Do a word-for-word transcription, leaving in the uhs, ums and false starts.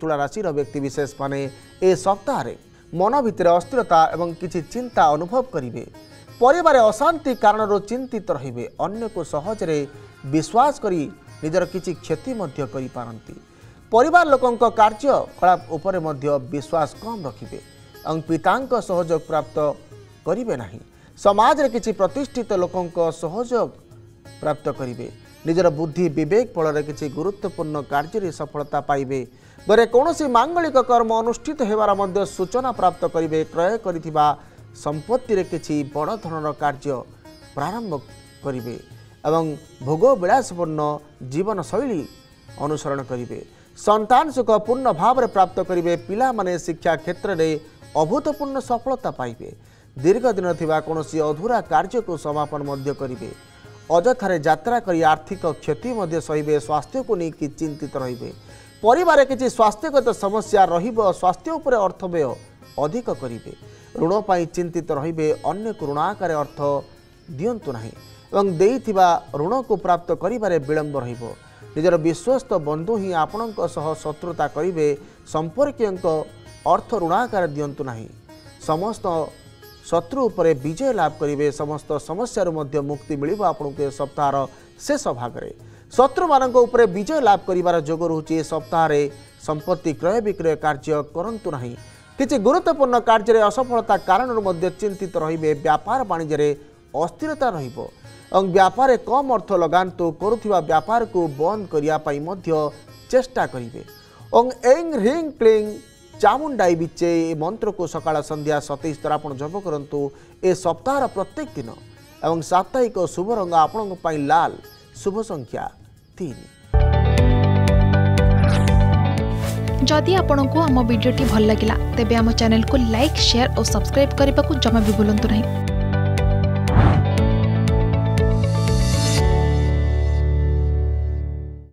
तुला राशि व्यक्ति विशेष माने ए सप्ताह रे मन भितर अस्थिरता एवं किछि चिंता अनुभव करिवे। परिवार अशांति कारण चिंतित रहिबे। अन्य को सहजरे विश्वास करी निजर किछि क्षति मध्य करि पारंती। परिवार लोकंक कार्यकलाप उपरे मध्य विश्वास कम रखिबे एवं पितांक सहयोग प्राप्त करिवे नाही। समाज रे किछि प्रतिष्ठित लोकंक सहयोग प्राप्त करिवे। निजर बुद्धि विवेक फल किसी गुरुत्वपूर्ण कार्य सफलता पाइबे। घरे कौनसी मांगलिक कर्म अनुष्ठित हेबार मध्य सूचना प्राप्त करिवे। क्रय करिथिबा संपत्ति रे किछि बड़ धৰণৰ कार्य प्रारंभ करिवे एवं भोग विलासपूर्ण जीवन शैली अनुसरण करिवे। संतान सुख पूर्ण भाव रे प्राप्त करिवे। पिला माने शिक्षा क्षेत्र रे अभूतपूर्ण सफलता पाइबे। दीर्घ दिन थिबा कौनसी अधूरा कार्य को समापन मध्य करिवे। अजथारे यात्रा करी आर्थिक क्षति मध्य सहिबे। स्वास्थ्य को लेकिन चिंतित रहिबे। परिवार किछि स्वास्थ्यगत समस्या रहिबो। स्वास्थ्य उपरे अर्थ व्यय अधिक करिवे। ऋण पाई चिंतित रहिबे। अन्य को ऋणाकार अर्थ दियंतु नाही एवं देइथिबा ऋण को प्राप्त करिबारे विलंब रहिबो। निजर विश्वस्त बंधु ही आपणक सह शत्रुता करिवे। संपर्कीयंक अर्थ ऋणाकार दियंतु नाही। समस्त शत्रु उपरे विजय लाभ करिवे। समस्त समस्या मध्य मुक्ति मिलिबो। आपनको सप्ताहर शेष भाग रे शत्रु मानक उपरे विजय लाभ करिवार जोग रहुछि। सप्ताह रे संपत्ति क्रय विक्रय कार्य करंतु नाही। किछि गुरुत्वपूर्ण कार्य रे असफलता कारण मध्य चिंतित रहिबे। व्यापार वाणिज्य रे अस्थिरता रहिबो एवं व्यापार कम अर्थ लगांतु। करुथिबा व्यापार को बंद करिया पई मध्य चेष्टा करिवे। ओं एंग रिंग क्लिंग चामुंडाई बिचे मंत्र को सकाळ संध्या सतैश थर आपण जप करंतु। ए सप्ताह प्रत्येक दिन एवं साप्ताहिक शुभ रंग आपण पाई लाल। शुभ संख्या तीन। जदि आपंक आम भिडी भल लगा तेब आम चैनल को लाइक शेयर और सब्सक्राइब करने को जमा भी भूलु नहीं।